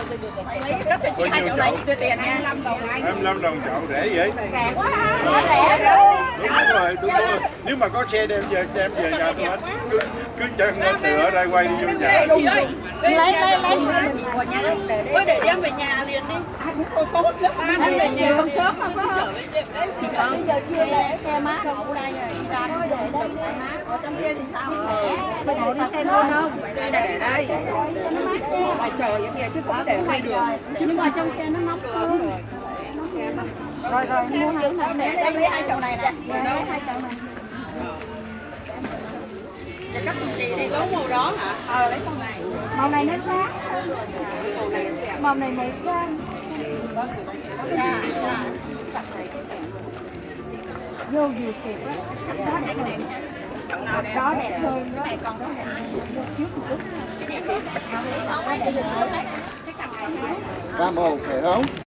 Cấp cho chị 2 chậu này chị đưa tiền nha. 25 đồng chậu rẻ vậy? Rẻ quá ha. Rẻ luôn. Đúng rồi. Nếu mà có xe đem về nhà tôi hết. Cứ chân từ ở đây quay đi vô nhà. Chị ơi, lấy. Ôi để đem về nhà liền đi. Tôi tốt lắm. Anh về nhà công sớm không có. Bây giờ chia xe mát ở đây rồi. Thôi để đây xe mát. Ở trong kia thì sao? Bây giờ đi xem luôn không? Để đây. Ngoài trời vậy kìa chứ không để đây được. Nhưng mà trong xe nó nóng hơn. Rồi mua em lấy 2 chậu này nè. Đâu 2 chậu này. Dạ cấp chị có màu đó hả? Lấy màu này. Màu này nó sáng. Màu này màu cam. Dạ. Vô nhiều kịp á. Đó đẹp hơn. Đó đẹp hơn. Cái này còn đó đẹp. Vô trước một chút. Ba màu phải không?